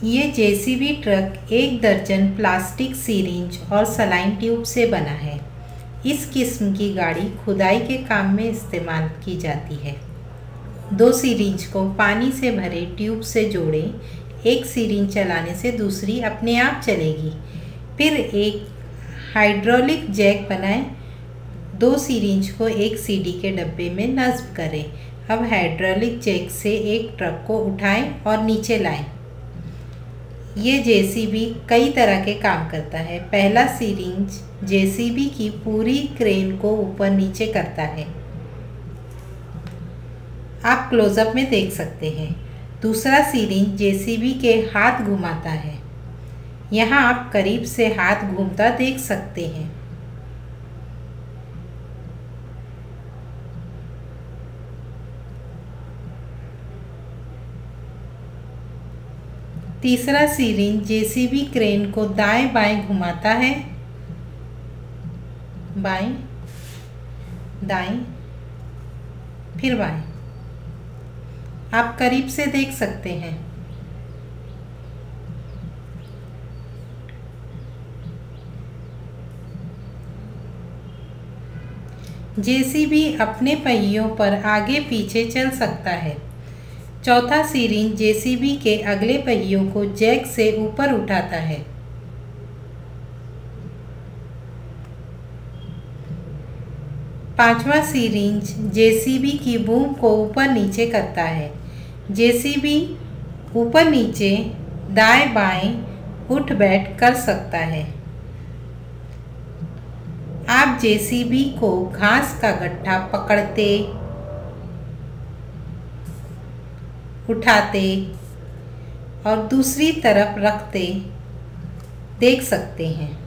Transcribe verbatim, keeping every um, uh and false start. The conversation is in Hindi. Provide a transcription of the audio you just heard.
ये जेसीबी ट्रक एक दर्जन प्लास्टिक सीरिंज और सलाइन ट्यूब से बना है। इस किस्म की गाड़ी खुदाई के काम में इस्तेमाल की जाती है। दो सीरिंज को पानी से भरे ट्यूब से जोड़ें। एक सीरिंज चलाने से दूसरी अपने आप चलेगी। फिर एक हाइड्रोलिक जैक बनाएं। दो सीरिंज को एक सीडी के डब्बे में नस्ब करें। अब हाइड्रोलिक जैक से एक ट्रक को उठाएं और नीचे लाएं। ये जेसीबी कई तरह के काम करता है। पहला सीरिंज जेसीबी की पूरी क्रेन को ऊपर नीचे करता है, आप क्लोजअप में देख सकते हैं। दूसरा सीरिंज जेसीबी के हाथ घुमाता है, यहाँ आप करीब से हाथ घूमता देख सकते हैं। तीसरा सीरिंज जेसीबी क्रेन को दाएं बाएं घुमाता है, बाएं दाएं फिर बाएं, आप करीब से देख सकते हैं। जेसीबी अपने पहियों पर आगे पीछे चल सकता है। चौथा सीरिंज जेसीबी के अगले पहियों को जैक से ऊपर उठाता है। पांचवा सीरिंज जेसीबी की बूम को ऊपर नीचे करता है। जेसीबी ऊपर नीचे दाएं बाएं उठ बैठ कर सकता है। आप जेसीबी को घास का गट्ठा पकड़ते, उठाते और दूसरी तरफ रखते देख सकते हैं।